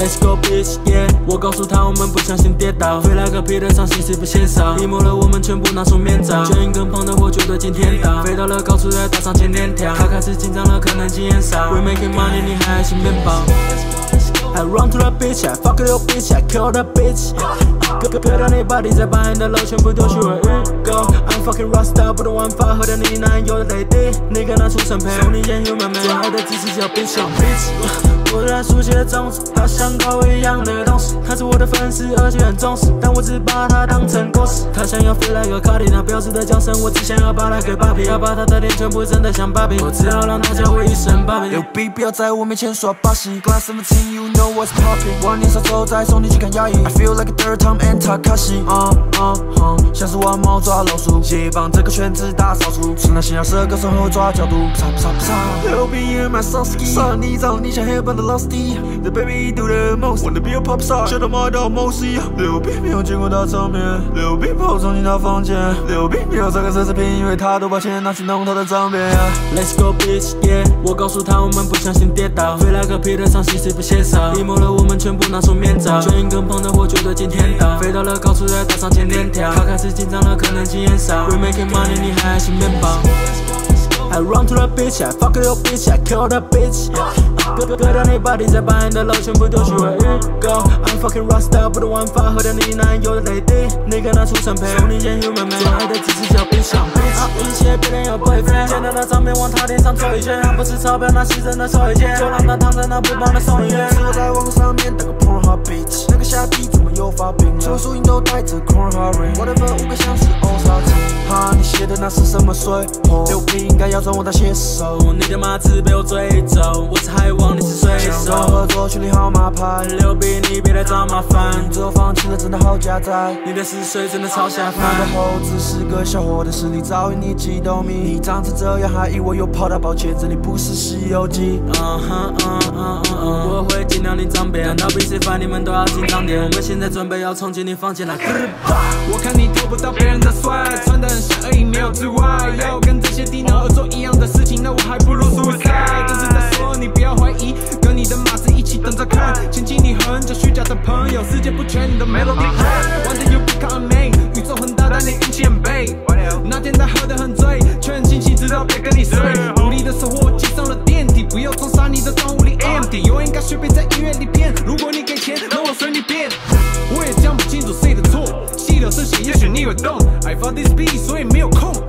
Let's go bitch yeah， 我告诉他我们不相信跌倒，飞来个屁的伤心是不嫌少，一摸了我们全部拿出面罩，全营跟旁的火绝对惊天倒，飞到了高处再搭上千链条，他开始紧张了，可能经验少。We making money， 你还爱吃面包。I run to the bitch， I fuck your bitch， I kill the bitch。哥让你把你在把你的楼全部丢去了预购。I'm fucking rockstar， 不懂玩法，喝的你男友的泪滴，你跟他出生配，送你见 human man， 最爱的只是叫 bitch bitch。我对他熟悉的种子，他像跟我一样的东西，他是我的粉丝，而且很重视，但我只把他当成狗屎。他想要飞来个卡迪，那标志的叫声，我只想要把他给芭比，要把他的脸全部整得像芭比，我只要让他叫我一声芭比。 牛逼，不要在我面前耍把戏 ，Glass 17 you know what's popping。我年少之后再送你去看牙医 ，I feel like a third time and Takashi。像是玩猫抓老鼠，协帮这个圈子大扫除，吃那些要射歌手后抓角度，啪啪啪。牛逼 in my sauce， 上你长你像黑帮的老 Steve，The baby do the most，wanna be a pop star， 学到妈到某西。牛逼没有见过大场面，牛逼跑冲进他房间，牛逼没有这个奢侈品，因为他都把钱拿去弄他的脏辫。 Let's go bitch yeah， 我告诉他我们不相信跌倒，飞来个屁的伤心是不嫌少，一摸了我们全部拿出面罩，全营跟旁的火绝对惊天倒，飞到了高处再搭上千链条，他开始紧张了，可能经验少。We making money， 你还爱吃面包。I run to the bitch， I fuck your bitch， I kill the bitch。哥让你把你在把你的楼全部丢去了预购。I'm fucking rockstar， 不懂玩法，喝的你男友的泪滴，你跟他出生配，送你见 human man， 最爱的只是叫 bitch bitch。一切别人有 boyfriend， 简单的照片往他脸上抽一圈，不是钞票，那是真的抽一件，就让他躺在那不帮他送医院。 是我在网络上面当个 Pornhub bitch， 那个虾皮怎么又发病了？所有输赢都带着 Cornhub ring， 我的粉5个像是欧沙子。哈，你写的那是什么水？牛逼应该要转我当写手， 你的马子被我追走，我是海王，你是水手。 合作群里号码牌， 牛逼你别来找麻烦， 你最后放弃了真的好加载， 你的嗜睡真的超下饭。 那个猴子是个小伙的实力早已你激动迷，你长成这样还以为有跑到抱歉，这里不是西游记。 我会尽量领脏辫，到比谁烦你们都要紧张点，我们现在准备要冲进你房间来。 我看你偷不到别人的帅，穿得很像而已没有之外，要跟这些低能儿做一样的事情，那我还不如 suicide。但是再说你不要怀疑，跟你的马子一起等着看，牵起你很久虚假的朋友，世界不缺你的 melody。One day you become me， 宇宙很大但你运气很背。那天他喝得很醉，却很清醒，知道别跟你睡。努力的生活挤上了电梯，不要装傻，你的窗户里 empty。有人敢随便在音乐里骗，如果你给钱，那我随你变。我也讲不清楚谁的错，细流成血，也许你会懂。I found this beat， 所以没有空。